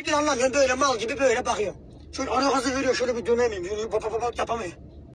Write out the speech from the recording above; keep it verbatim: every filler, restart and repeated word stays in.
Bir de anlamıyorum böyle mal gibi böyle bakıyor. Şöyle ara gazı veriyor şöyle bir dönemeyim. Şöyle bak bak bak yapamıyor.